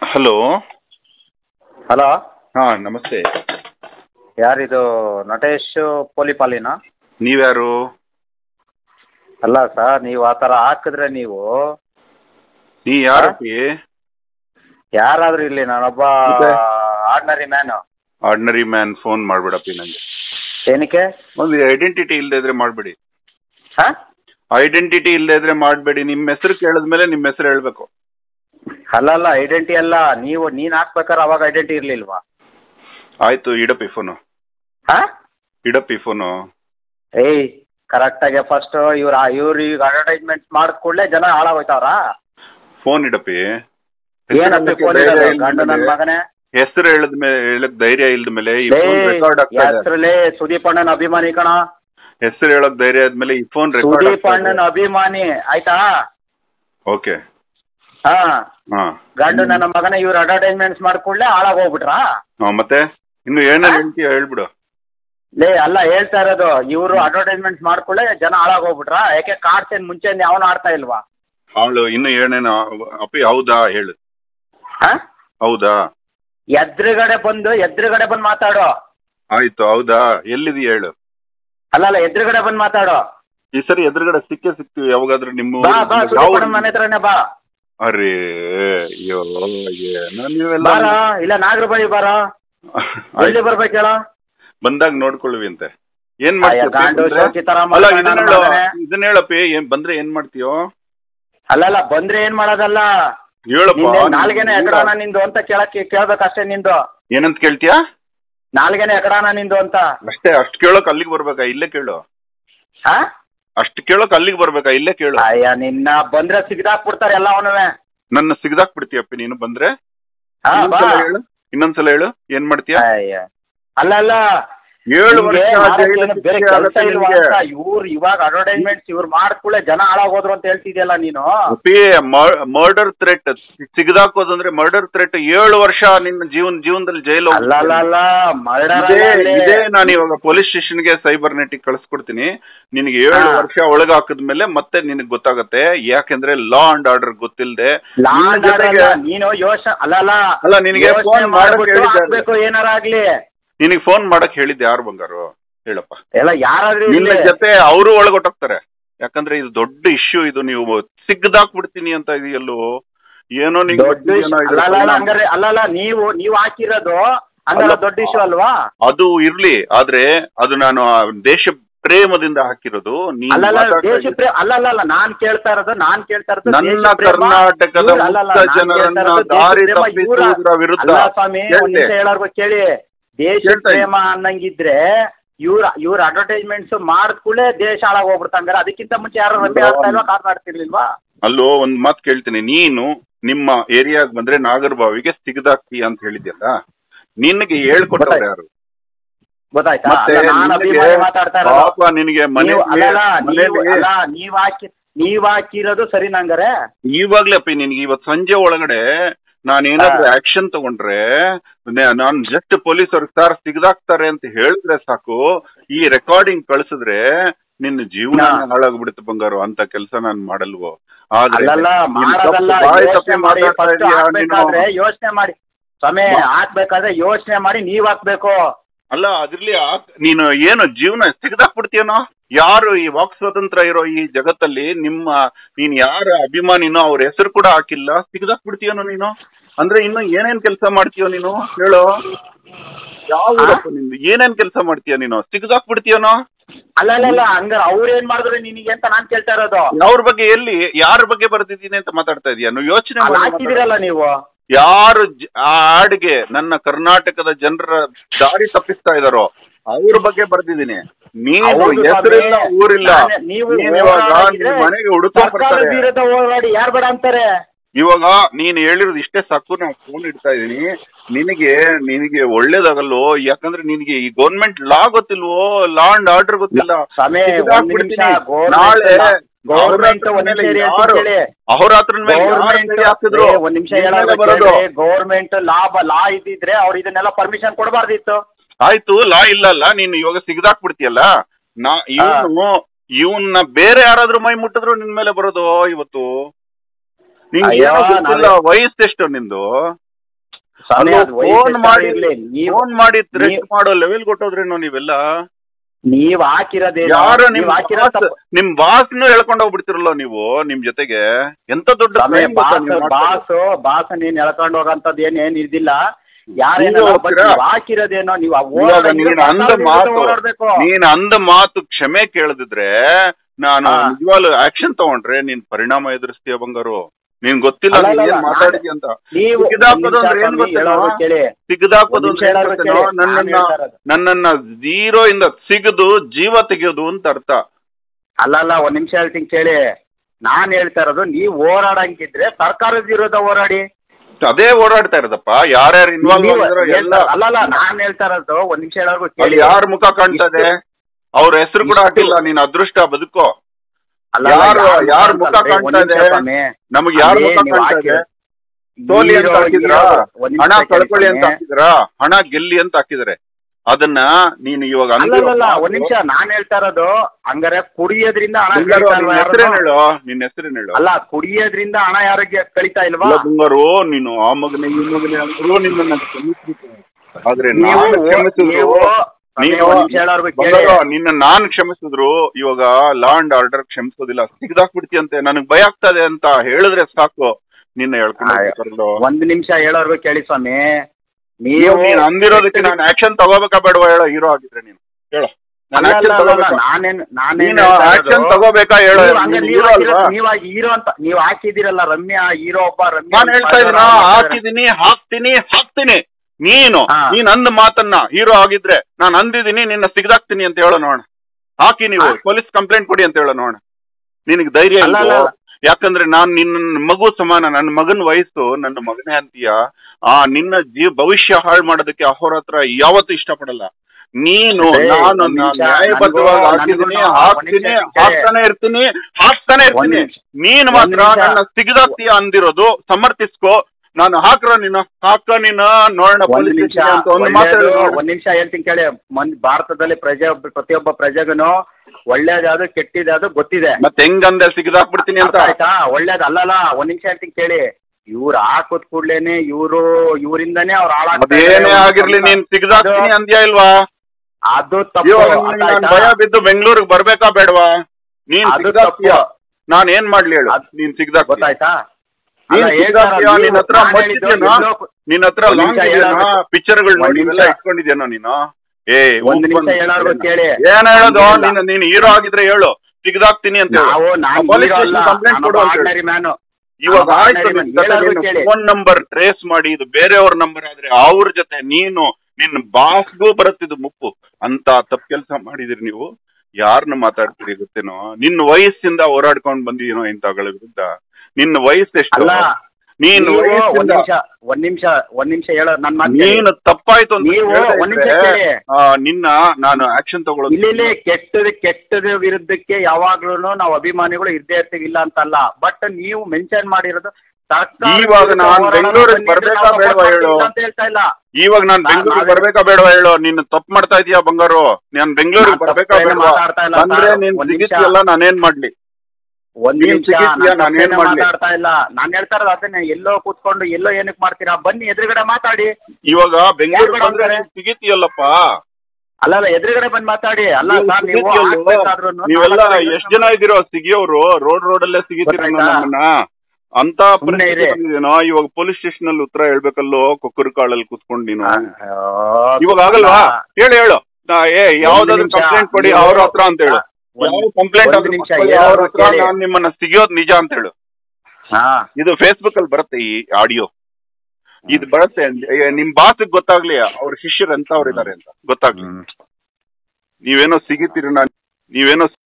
Hello. Hello. ಹಾ ನಮಸ್ತೆ. ಯಾರಿದು? ನಟೇಶ್ ಪೋಲಿಪಾಲಿನ? ನೀವ್ಯಾರು? ಅಲ್ಲ ಸರ್, ನೀವು ಆ ಥರ ಹಾಕಿದ್ರೆ ನೀವು ನೀ ಯಾರಪ್ಪಿ? ಯಾರಾದ್ರೂ ಇಲ್ಲಿ, ನಾನೊಬ್ಬ ordinary man. Ordinary man phone ಮಾಡ್ಬೇಡಪ್ಪಿ ನಂಗೆ. ಏನಕ್ಕೆ? ಒಂದು ಐಡೆಂಟಿಟಿ ಇಲ್ಲದೆ ಇದ್ರೆ ಮಾಡಬೇಡಿ. ಹಾ, ಐಡೆಂಟಿಟಿ ಇಲ್ಲದೆ ಇದ್ರೆ ಮಾಡಬೇಡಿ. ನಿಮ್ಮ ಹೆಸರು ಕೇಳಿದ್ಮೇಲೆ ನಿಮ್ಮ ಹೆಸರು ಹೇಳ್ಬೇಕು. ಅಲ್ಲ ಐಡೆಂಟಿ ಅಲ್ಲ. ನೀನ್ ಹಾಕ್ಬೇಕಾದ್ರೆ ಅವಾಗ ಐಡೆಂಟಿ ಇರ್ಲಿಲ್ವಾ? ಆಯ್ತು, ಇಡಪ್ಪಿ ಫೋನು. ಹಾ, ಇಡಪ್ಪಿ ಫೋನು. ಏಯ್, ಕರೆಕ್ಟ್ ಆಗಿ ಫಸ್ಟ್ ಇವ್ರು ಈಗ ಅಡ್ವರ್ಟೈಸ್ಮೆಂಟ್ ಮಾಡಿದ ಕೂಡಲೇ ಜನ ಹಾಳಾಗೋಯ್ತಾವ್ರ. ಫೋನ್ ಇಡಪ್ಪಿ. ಏನಂತ ಫೋನ್ ಗಂಡು ನನ್ನ ಮಗನೇ? ಹೆಸರು ಹೇಳಕ್ ಧೈರ್ಯ ಇಲ್ದ ಮೇಲೆ ಹೆಸರಲ್ಲೇ ಸುದೀಪ್ ಅಣ್ಣನ ಅಭಿಮಾನಿ ಕಣ. ಹೆಸರು ಹೇಳಕ್ ಧೈರ್ಯ ಆದ್ಮೇಲೆ ಈ ಫೋನ್ ರೆಕಾರ್ಡ್. ಸುದೀಪ್ ಅಣ್ಣನ ಅಭಿಮಾನಿ ಆಯ್ತಾ? ಓಕೆ. ಹಾ, ಗಂಡು ನನ್ನ ಮಗನ ಇವ್ರು ಅಡ್ವರ್ಟೈಸ್ಮೆಂಟ್ಸ್ ಮಾಡ್ಕೊಳ್ಳೆ ಹಾಳಾಗ ಹೋಗ್ಬಿಟ್ರಾ? ಮತ್ತೆ ಇನ್ನು ಏನೇನು ಹೇಳ್ತೀಯ ಹೇಳ್ಬಿಡು. ಲೇ, ಅಲ್ಲ ಹೇಳ್ತಾ ಇರೋದು, ಇವ್ರು ಅಡ್ವರ್ಟೈಸ್ಮೆಂಟ್ಸ್ ಮಾಡ್ಕೊಳ್ಳೆ ಜನ ಹಾಳಾಗ ಹೋಗ್ಬಿಟ್ರಾ? ಯಾಕೆ ಕಾರ್ಡ್ಸ್ ಏನ್ ಮುಂಚೆ ಅವನು ಆಡ್ತಾ ಇಲ್ವಾ? ಹಾಳು ಇನ್ನು ಏನೇನು ಅಪ್ಪಿ? ಹೌದಾ ಹೇಳು. ಹೌದಾ? ಎದುರುಗಡೆ ಬಂದು ಮಾತಾಡೋ. ಆಯ್ತು, ಹೌದಾ? ಎಲ್ಲಿದೀಯ ಹೇಳು. ಅಲ್ಲ ಎದುರುಗಡೆ ಬಂದು ಮಾತಾಡೋ. ಈ ಸರಿ ಎದುರುಗಡೆ ಸಿಗ್ತೀವಿ ಯಾವಾಗಾದ್ರೂ. ನಿಮ್ಮ ಮನೆ ಹತ್ರನೇ ಬಾ. ಅರೇ ಅಯ್ಯೋ, ಬಾರ, ಇಲ್ಲ ನಾಗರಬಾಯಿ ಬಾರ. ಎಲ್ಲಿ ಬರ್ಬೇಕು ಹೇಳ? ಬಂದಾಗ ನೋಡ್ಕೊಳ್ವಿ ಅಂತೆ. ಏನ್ ಇದನ್ನ ಹೇಳಪ್ಪಿ. ಬಂದ್ರೆ ಏನ್ ಮಾಡ್ತೀಯೋ? ಅಲ್ಲ ಬಂದ್ರೆ ಏನ್ ಮಾಡೋದಲ್ಲ, ಹೇಳಪ್ಪ. ನಾಲ್ಗೆನೆ ಎಕಡಾನ ನಿಂದು ಅಂತ ಕೇಳ್ಬೇಕಷ್ಟೇ. ನಿಂದು ಏನಂತ ಕೇಳ್ತೀಯ? ನಾಲ್ಗೆನೆ ಎಕಡಾನ ನಿಂದು ಅಂತ ಅಷ್ಟೇ. ಅಷ್ಟ್ ಕೇಳೋಕ್ ಅಲ್ಲಿಗೆ ಬರ್ಬೇಕಾ? ಇಲ್ಲೇ ಕೇಳು. ಅಷ್ಟ್ ಕೇಳೋಕ್ ಅಲ್ಲಿಗೆ ಬರ್ಬೇಕಾ? ಇಲ್ಲೇ ಕೇಳು. ಅಯ್ಯ, ನಿನ್ನ ಬಂದ್ರೆ ಸಿಗದಾಕ್ಬಿಡ್ತಾರೆ ಎಲ್ಲ ಅವನವೇ. ನನ್ನ ಸಿಗದಾಕ್ ಬಿಡ್ತೀಯಪ್ಪಿ ನೀನು ಬಂದ್ರೆ? ಹೇಳು, ಇನ್ನೊಂದ್ಸಲ ಹೇಳು. ಏನ್ ಮಾಡ್ತೀಯ? ಅಲ್ಲ 7 ವರ್ಷ ಇವ್ರು ಇವಾಗ ಅಡ್ವರ್ಟೈಸ್ಮೆಂಟ್ಸ್ ಇವ್ರು ಮಾಡ್ಕೊಳ್ಳೆ ಜನ ಹಾಳಾಗೋದ್ರು ಅಂತ ಹೇಳ್ತಿದ್ಯಲ್ಲ ನೀನು. ಮರ್ಡರ್ ಥ್ರೆಟ್ ಸಿಗದಾಕೋದಂದ್ರೆ ಮರ್ಡರ್ ಥ್ರೆಟ್. 7 ವರ್ಷ ನಿನ್ನ ಜೀವನದಲ್ಲಿ ಜೈಲು. ಅಲ್ಲ ಇದೇ ನಾನು ಇವಾಗ ಪೊಲೀಸ್ ಸ್ಟೇಷನ್ಗೆ ಸೈಬರ್ನೆಟಿಕ್ ಕಳ್ಸ್ಕೊಡ್ತೀನಿ. ನಿನಗೆ 7 ವರ್ಷ ಒಳಗ ಹಾಕಿದ್ಮೇಲೆ ಮತ್ತೆ ನಿನಗೆ ಗೊತ್ತಾಗತ್ತೆ. ಯಾಕೆಂದ್ರೆ ಲಾ ಅಂಡ್ ಆರ್ಡರ್ ಗೊತ್ತಿಲ್ಲದೆ ನೀನು ಯೋಚನೆ ಅಲ್ಲ ನಿನಗೆ ಫೋನ್ ಮಾಡಬೇಕು. ಏನಾರ ಆಗ್ಲಿ ನಿನಗೆ ಫೋನ್ ಮಾಡಕ್ ಹೇಳಿದ್ದೆ ಯಾರು ಬಂಗಾರು? ಹೇಳಪ್ಪ. ಎಲ್ಲ ಯಾರಾದ್ರೂ ನಿನ್ನ ಜೊತೆ ಅವರು ಒಳಗೊಟ್ಟೋಗ್ತಾರೆ. ಯಾಕಂದ್ರೆ ಇದು ದೊಡ್ಡ ಇಶ್ಯೂ. ಇದು ನೀವು ಸಿಗ್ದಾಕ್ಬಿಡ್ತೀನಿ ಅಂತ ಇದೆಯಲ್ಲೋ ಏನೋ. ಅಲ್ಲಲ್ಲ ನೀವು ಹಾಕಿರೋದು ಹಂಗಲ್ಲ ದೊಡ್ಡ ಇಶ್ಯೂ ಅಲ್ವಾ? ಅದು ಇರ್ಲಿ, ಆದ್ರೆ ಅದು ನಾನು ದೇಶ ಪ್ರೇಮದಿಂದ ಹಾಕಿರೋದು. ಅಲ್ಲಲ್ಲ ನಾನ್ ಕೇಳ್ತಾ ಇರೋದು ನನ್ನ ಕರ್ನಾಟಕದ ಜನರನ್ನ ದಾರಿ ತಪ್ಪಿಸುವುದರ ವಿರುದ್ಧ. ಸ್ವಾಮಿ, ಹೇಳೋರ್ಗು ಕೇಳಿ. ದೇಶ ಪ್ರೇಮ ಅನ್ನಂಗಿದ್ರೆ ಇವ್ರ ಅಡ್ವರ್ಟೈಸ್ಮೆಂಟ್ಸ್ ಮಾಡಿದ್ಕೂಳೆ ದೇಶ ಹಾಳಾಗ ಹೋಗ್ಬಿಡ್ತಂಗಾರ. ಅದಕ್ಕಿಂತ ಮುಂಚೆ ಯಾರು ರಮ್ಮಿ ಆಡ್ತಾ ಇಲ್ವಾ, ಮಾತಾಡ್ತಿರ್ಲಿಲ್ವಾ? ಅಲ್ಲೋ ಒಂದ್ ಮಾತು ಕೇಳ್ತೀನಿ. ನೀನು ನಿಮ್ಮ ಏರಿಯಾಗ್ ಬಂದ್ರೆ ನಾಗರಬಾವಿಗೆ ಸಿಗದಾಕ್ತಿ ಅಂತ ಹೇಳಿದ್ಯಲ್ಲ, ನಿನಗೆ ಹೇಳ್ಕೊಟ್ಟವ್ರು ಯಾರು? ಗೊತ್ತಾಯ್ತಾ? ನಿನಗೆ ನೀವ್ ಹಾಕಿರೋದು ಸರಿ ನಂಗಾರೆ. ಇವಾಗ್ಲೇ ಅಪ್ಪಿ ನಿನ್ಗೆ ಇವತ್ ಸಂಜೆ ಒಳಗಡೆ ನಾನೇನಾದ್ರೂ ಆಕ್ಷನ್ ತಗೊಂಡ್ರೆ, ನಾನ್ ಜಸ್ಟ್ ಪೊಲೀಸ್ ಅವ್ರಿಗೆ ಸರ್ ಸಿಗದಾಕ್ತಾರೆ ಅಂತ ಹೇಳಿದ್ರೆ ಸಾಕು, ಈ ರೆಕಾರ್ಡಿಂಗ್ ಕಳ್ಸಿದ್ರೆ ನಿನ್ನ ಜೀವನ ಹಾಳಾಗ್ಬಿಡುತ್ತೆ ಬಂಗಾರು. ಅಂತ ಕೆಲಸ ನಾನ್ ಮಾಡಲ್ವೋ? ಯೋಚನೆ ಮಾಡಿ ಸಮಯ ಹಾಕ್ಬೇಕಾದ್ರೆ ಯೋಚನೆ ಮಾಡಿ ನೀವ್ ಹಾಕ್ಬೇಕು. ಅಲ್ಲ ಅದ್ರಲ್ಲಿ ನೀನು ಏನು ಜೀವನ ಸಿಗದಾಕ್ಬಿಡ್ತೀಯನೋ? ಯಾರು ಈ ವಾಕ್ ಸ್ವಾತಂತ್ರ್ಯ ಇರೋ ಈ ಜಗತ್ತಲ್ಲಿ ನೀನ್ ಯಾರ ಅಭಿಮಾನಿನೋ ಅವ್ರ ಹೆಸರು ಕೂಡ ಹಾಕಿಲ್ಲ, ಸಿಗದಾಕ್ಬಿಡ್ತೀಯನೋ ನೀನು? ಅಂದ್ರೆ ಇನ್ನು ಏನೇನ್ ಕೆಲಸ ಮಾಡ್ತೀಯೋ ನೀನು ಹೇಳೋ? ಯಾವ ನಿಂದು ಏನೇನ್ ಕೆಲಸ ಮಾಡ್ತೀಯ ನೀನು? ಸಿಗದಾಕ್ಬಿಡ್ತೀಯನೋ? ಅಲ್ಲ ಹಂಗಾರ ಅವ್ರ ಏನ್ ಮಾಡಿದ್ರು ನಿನಗೆ ಅಂತ ನಾನ್ ಕೇಳ್ತಾ ಇರೋದು. ಅವ್ರ ಬಗ್ಗೆ ಎಲ್ಲಿ ಯಾರ ಬಗ್ಗೆ ಬರ್ದಿದ್ದೀನಿ ಅಂತ ಮಾತಾಡ್ತಾ ಇದೀಯ? ನೀವು ಯೋಚನೆ ಹಾಕಿದಿರಲ್ಲ ನೀವು. ಯಾರು ಆ ಹಾಡಿಗೆ ನನ್ನ ಕರ್ನಾಟಕದ ಜನರ ದಾರಿ ತಪ್ಪಿಸ್ತಾ ಇದಾರೋ ಅವ್ರ ಬಗ್ಗೆ ಬರ್ದಿದ್ದೀನಿ. ನೀನು ಹೆಸರಿಲ್ಲ ಊರಿಲ್ಲ, ಮನೆಗೆ ಹುಡುಕೊಂಡು ಬರ್ತಾರೆ. ಯಾರು ಬೇಡ ಅಂತಾರೆ? ಇವಾಗ ನೀನ್ ಹೇಳಿರೋದು ಇಷ್ಟೇ ಸಾಕು. ನಾನು ಫೋನ್ ಇಡ್ತಾ ಇದೀನಿ. ನಿನಗೆ ಒಳ್ಳೇದಾಗಲ್ಲೋ? ಯಾಕಂದ್ರೆ ನಿನಗೆ ಈ ಗೌರ್ಮೆಂಟ್ ಲಾ ಗೊತ್ತಿಲ್ವೋ? ಲಾ ಅಂಡ್ ಆರ್ಡರ್ ಗೊತ್ತಿಲ್ಲ. ನಾಳೆ ಅಹೋರಾತ್ರನ್ ಮೇಲೆ ಹಾಕಿದ್ರು. ಒಂದ್ ನಿಮಿಷ ಗೌರ್ಮೆಂಟ್ ಲಾ ಇದ್ದಿದ್ರೆ ಅವ್ರು ಇದನ್ನೆಲ್ಲ ಪರ್ಮಿಷನ್ ಕೊಡಬಾರ್ದಿತ್ತು. ಆಯ್ತು, ಲಾ ಇಲ್ಲಲ್ಲ. ನೀನು ಇವಾಗ ಸಿಗದಾಕ್ಬಿಡ್ತೀಯಲ್ಲ. ಇವನ್ನ ಬೇರೆ ಯಾರಾದ್ರೂ ಮೈ ಮುಟ್ಟಿದ್ರು ನಿನ್ ಮೇಲೆ ಬರೋದು ಇವತ್ತು. ನಿಂಗೆ ವಯಸ್ಸೆಷ್ಟು ನಿಂದು? ಫೋನ್ ಮಾಡಿ ಥ್ರೆಟ್ ಮಾಡೋ ಲೆವೆಲ್ ಕೊಟ್ಟೋದ್ರೇನೋ ನೀವೆಲ್ಲ. ನೀವ್ ಹಾಕಿರೋದೇ ಯಾರು ನಿಮ್ ಬಾಸ್ನು ಹೇಳ್ಕೊಂಡ್ ಹೋಗ್ಬಿಡ್ತಿರಲ್ಲ ನೀವು ನಿಮ್ ಜೊತೆಗೆ. ಎಂತ ದೊಡ್ಡ ಬಾಸ್ ನೀನ್ ಎಳ್ಕೊಂಡ್ ಹೋಗಂತದ್ ಏನ್ ಇದ್ದಿಲ್ಲ. ಹಾಕಿರೋದೇನೋ ನೀನ್ ಅಂದ ಮಾತು ಕ್ಷಮೆ ಕೇಳದಿದ್ರೆ ನಾನು ನಿಜವಾಗ್ಲೂ ಆಕ್ಷನ್ ತಗೊಂಡ್ರೆ ನೀನ್ ಪರಿಣಾಮ ಎದುರಿಸ್ತೀಯ ಬಂಗಾರು. ನೀನ್ ಗೊತ್ತಿಲ್ಲ ಮಾತಾಡಿದ್ಯ ಅಂತ. ಸಿಗದಾಕೋದು ಅಂದ್ರೆ ಏನ್ ಗೊತ್ತೇನೋ, ಸಿಗದಾಕೋದು ನನ್ನನ್ನ 0 ಇಂದ ಸಿಗದು ಜೀವ ತೆಗೆಯೋದು ಅಂತ ಅರ್ಥ. ಅಲ್ಲಲ್ಲ, ಒಂದ್ ನಿಮಿಷ ಹೇಳ್ತೀನಿ ಕೇಳಿ. ನಾನ್ ಹೇಳ್ತಾ ಇರೋದು, ನೀವ್ ಹೋರಾಡಂಗಿದ್ರೆ ಸರ್ಕಾರದ ವಿರೋಧ ಹೋರಾಡಿ. ಅದೇ ಓಡಾಡ್ತಾ ಇರೋದಪ್ಪ. ಯಾರ್ಯಾರು ಇನ್ವಾಲ್ವ್ ಅಲ್ಲಲ್ಲ, ನಾನ್ ಹೇಳ್ತಾ ಇರೋದು ಒಂದ್ ನಿಮಿಷ ಹೇಳೋದು ಕೇಳಿ. ಯಾರ ಮುಖ ಕಾಣ್ತದೆ, ಅವ್ರ ಹೆಸರು ಕೂಡ ಹಾಕಿಲ್ಲ. ನೀನ್ ಅದೃಷ್ಟ ಬದುಕೋ. ಯಾರ ಮುಖ ಕಾಣ್ತಾ ಇದೆ, ನಮಗ್ ಯಾರ ಮುಖ ಕಾಣ್ತಾ ಇದೆ? ಸೋಲಿ ಅಂತ ಹಾಕಿದ್ರ, ಹಣ ಕಳ್ಕೊಳ್ಳಿ ಅಂತ ಹಾಕಿದ್ರ, ಹಣ ಗೆಲ್ಲಿ ಅಂತ ಹಾಕಿದ್ರೆ. ಅದನ್ನ ನೀನು ಇವಾಗ ಒಂದ್ ನಿಮಿಷ ನಾನ್ ಹೇಳ್ತಾ ಇರೋದು, ಹಂಗಾರೆ ಕುಡಿಯೋದ್ರಿಂದ ಹಣ ಹೇಳು, ನಿನ್ನ ಹೆಸರೇನು ಹೇಳು. ಅಲ್ಲ, ಕುಡಿಯೋದ್ರಿಂದ ಹಣ ಯಾರಿಗೆ ಕಳೀತಾ ಇಲ್ವಾ? ಬಂಗಾರು, ನೀನು ಆ ಮಗನೇ ಈ ಮಗನೇ ಅಂದ್ರು ನಿನ್ನ ಕ್ಷಮಿಸ್ಬಿಟ್ಟು. ಆದ್ರೆ ನಿನ್ನ ನಾನ್ ಕ್ಷಮಿಸಿದ್ರು ಇವಾಗ ಲಾ ಅಂಡ್ ಆರ್ಡರ್ ಕ್ಷಮಿಸೋದಿಲ್ಲ. ಸಿಗದಾಕ್ಬಿಡ್ತೀಯಂತೆ, ನನಗ್ ಭಯ ಆಗ್ತದೆ ಅಂತ ಹೇಳಿದ್ರೆ ಸಾಕು ನಿನ್ನ ಹೇಳ್ಕೊಂಡು. ಒಂದ್ ನಿಮಿಷ ಹೇಳೋರ್ಗು ಕೇಳಿ ಸ್ವಾಮಿ. ನೀನು ಅಂದಿರೋದಕ್ಕೆ ನಾನು ಆಕ್ಷನ್ ತಗೋಬೇಕಾ ಬೇಡವಾ ಹೇಳೋ? ಹೀರೋ ಆಗಿದ್ರೆ ನೀನು ಹೇಳೋ, ಆಕ್ಷನ್ ತಗೋಬೇಕಾ ಹೇಳೋ? ಹೀರೋ ಅಂತ ನೀವ್ ಹಾಕಿದಿರಲ್ಲ, ರಮ್ಯಾ ಹೀರೋ ಒಬ್ಬ. ನಾನು ಹೇಳ್ತಾ ಇದ್ದೀನ, ಹಾಕಿದೀನಿ, ಹಾಕ್ತೀನಿ. ನೀನ್ ಅಂದ ಮಾತನ್ನ ಹೀರೋ ಆಗಿದ್ರೆ ನಾನು ಅಂದಿದ್ದೀನಿ, ನಿನ್ನ ಸಿಗದಾಕ್ತೀನಿ ಅಂತ ಹೇಳೋ ನೋಡೋಣ. ಹಾಕಿ ನೀವು ಪೊಲೀಸ್ ಕಂಪ್ಲೇಂಟ್ ಕೊಡಿ ಅಂತ ಹೇಳೋ ನೋಡೋಣ. ನಿನಗೆ ಧೈರ್ಯ ಇಲ್ಲ? ಯಾಕಂದ್ರೆ ನಾನ್ ನಿನ್ನ ಮಗು ಸಮಾನ, ನನ್ನ ಮಗನ ವಯಸ್ಸು, ನನ್ನ ಮಗನೇ ಅಂತೀಯ. ನಿನ್ನ ಭವಿಷ್ಯ ಹಾಳು ಮಾಡೋದಕ್ಕೆ ಅಹೋರಾತ್ರ ಯಾವತ್ತೂ ಇಷ್ಟಪಡಲ್ಲ. ನೀನು ನಾನು ನ್ಯಾಯಬದ್ಧವಾಗಿ ಹಾಕ್ತಾನೆ ಇರ್ತೀನಿ. ನೀನು ಮಾತ್ರ ನನ್ನ ಸಿಗದಾಕ್ತೀಯ ಅಂದಿರೋದು ಸಮರ್ಥಿಸ್ಕೋ. ನಾನು ಹಾಕ್ರ ನೀನು ನೋಡೋಣ. ಒಂದ್ ನಿಮಿಷ ಹೇಳ್ತೀನಿ ಕೇಳಿ. ಭಾರತದಲ್ಲಿ ಪ್ರತಿಯೊಬ್ಬ ಪ್ರಜೆಗನು ಒಳ್ಳೇದಾದ್ರು ಕೆಟ್ಟಿದಾದ್ರು ಗೊತ್ತಿದೆ. ಮತ್ತೆ ಹೆಂಗಂದ್ರೆ ಸಿಗದಾಕ್ಬಿಡ್ತೀನಿ ಅಂತ ಆಯ್ತಾ? ಒಳ್ಳೇದ್ ಅಲ್ಲಲ್ಲ, ಒಂದ್ ನಿಮಿಷ ಹೇಳ್ತೀನಿ ಕೇಳಿ. ಇವ್ರು ಹಾಕೋದ್ ಕೂಡ್ಲೇನೆ ಇವರಿಂದಾನೇ ಅವ್ರು ಹಾಳಾಗೇನೇ ಆಗಿರ್ಲಿ, ನೀನ್ ಸಿಗದಾಕ್ತೀನಿ ಅಂದ್ಯಾ ಇಲ್ವಾ? ಅದು ತಪ್ಪು. ಭಯ ಬಿದ್ದು ಬೆಂಗಳೂರಿಗೆ ಬರ್ಬೇಕಾ ಬೇಡವಾ? ನೀನ್ ಸಿಗದಾಕ್ತೀಯ, ನಾನ್ ಏನ್ ಮಾಡ್ಲಿ ಹೇಳು? ನೀನ್ ಸಿಗದಾಕ್ ಗೊತ್ತಾಯ್ತಾ? ನಿನ್ನ ಹತ್ರ ಪಿಕ್ಚರ್ಗಳು ನೋಡಿ ಇಟ್ಕೊಂಡಿದ್ಯಾನೋ ನೀನು? ಒಂದ್ ನಿಮಿಷ ಹೇಳೋರ್ಗು ಕೇಳಿ. ಏನ್ ಹೇಳೋದು? ನೀನ್ ಹೀರೋ ಆಗಿದ್ರೆ ಹೇಳು, ಸಿಗದಾಕ್ತೀನಿ ಅಂತ ಕಂಪ್ಲೇಂಟ್ ಕೊಡು ಅಂತ ಹೇಳಿ. ಇವಾಗ ಆಯ್ತು, ಫೋನ್ ನಂಬರ್ ಟ್ರೇಸ್ ಮಾಡಿ ಇದು ಬೇರೆಯವ್ರ ನಂಬರ್ ಆದ್ರೆ ಅವ್ರ ಜೊತೆ ನಿನ್ನ ಬಾಸ್ಗೂ ಬರುತ್ತಿದ್ದು ಮುಪ್ಪು. ಅಂತ ತಪ್ಪು ಕೆಲಸ ಮಾಡಿದಿರಿ ನೀವು. ಯಾರನ್ನ ಮಾತಾಡ್ತೀರಿ ಗೊತ್ತೇನೋ? ನಿನ್ನ ವಯಸ್ಸಿಂದ ಹೋರಾಡ್ಕೊಂಡ್ ಬಂದಿದ್ದೀನೋ ಇಂಥಗಳ ವಿರುದ್ಧ. ನಿನ್ನ ವಯಸ್ಸು ಎಷ್ಟು? ನೀನು ಒಂದ್ ನಿಮಿಷ ಹೇಳೋ ನನ್ನ ಮಾತು. ನೀನು ತಪ್ಪಾಯ್ತು ಅಂತ ನಿನ್ನ ನಾನು ಆಕ್ಷನ್ ತಗೊಳ್ಳೋದು. ಇಲ್ಲಿ ಕೆಟ್ಟದ ವಿರುದ್ಧಕ್ಕೆ ಯಾವಾಗ್ಲೂ ನಾವು ಅಭಿಮಾನಿಗಳು ಇದ್ದೇ ಇರ್ತೀವಿ, ಇಲ್ಲ ಅಂತಲ್ಲ. ಬಟ್ ನೀವು ಮೆನ್ಷನ್ ಮಾಡಿರೋದು ಇವಾಗ ನಾನ್ ಬೆಂಗಳೂರಿಗೆ ಬರ್ಬೇಕಾ ಬೇಡವಾ ಹೇಳು? ಇವಾಗ ನಾನ್ ಬೆಂಗಳೂರಿಗೆ ಬರ್ಬೇಕಾ ಬೇಡವಾ ಹೇಳು? ನೀನು ತಪ್ಪು ಮಾಡ್ತಾ ಇದೀಯಾ ಬಂಗಾರು? ನಾನ್ ಬೆಂಗಳೂರಿಗೆ ಬರ್ಬೇಕಾ ಬೇಡವಾ ಅಂದ್ರೆ ನೀನ್ ಸಿಗಿಸ್ತಿಯಲ್ಲ, ನಾನೇನ್ ಮಾಡ್ಲಿ? ಒಂದ್ ನಿಮಿಷ ಮಾತಾಡ್ತಾ ಇಲ್ಲ. ನಾನ್ ಹೇಳ್ತಾ ಇರೋದು ಅದನ್ನೇ. ಎಲ್ಲೋ ಕೂತ್ಕೊಂಡು ಎಲ್ಲೋ ಏನಕ್ಕೆ ಮಾಡ್ತೀರಾ? ಬನ್ನಿ ಎದುರುಗಡೆ ಮಾತಾಡಿ. ಇವಾಗ ಬೆಂಗಳೂರು ಸಿಗಿತೀಯಲ್ಲಪ್ಪ. ಅಲ್ಲ, ಎದುರುಗಡೆ ಬಂದ್ ಮಾತಾಡಿ. ಅಲ್ಲ ನೀವೆಲ್ಲ ಎಷ್ಟ್ ಜನ ಇದ್ದೀರೋ ಸಿಗಿಯೋರು? ರೋಡಲ್ಲೇ ಸಿಗಿತೀರ ನಮ್ಮನ್ನ ಅಂತ ಪರಿಸ್ಥಿತಿನೋ? ಇವಾಗ ಪೊಲೀಸ್ ಸ್ಟೇಷನ್ ಅಲ್ಲಿ ಉತ್ತರ ಹೇಳ್ಬೇಕಲ್ಲೋ, ಕೊಕ್ಕರು ಕಾಳಲ್ಲಿ ಕೂತ್ಕೊಂಡು ನೀನು. ಇವಾಗ ಆಗಲ್ವಾ? ಹೇಳು. ಯಾವ್ದಾದ್ರು ಕಂಪ್ಲೇಂಟ್ ಕೊಡಿ ಅವ್ರ ಹತ್ರ ಅಂತ ಹೇಳು. ಕಂಪ್ಲೇಂಟ್ ನಾನ್ ನಿಮ್ಮನ್ನ ಸಿಗಿಯೋದ್ ನಿಜ ಅಂತ ಹೇಳು. ಇದು ಫೇಸ್ಬುಕ್ ಅಲ್ಲಿ ಬರುತ್ತೆ, ಈ ಆಡಿಯೋ ಇದು ಬರುತ್ತೆ. ನಿಮ್ ಬಾಸ್ಗೆ ಗೊತ್ತಾಗ್ಲಿ ಅವ್ರ ಶಿಷ್ಯರು ಎಂತ ಅವ್ರಿದ್ದಾರೆ ಅಂತ ಗೊತ್ತಾಗ್ಲಿ. ನೀವೇನೋ ಸಿಗಿತೀರಿ, ನೀವೇನೋ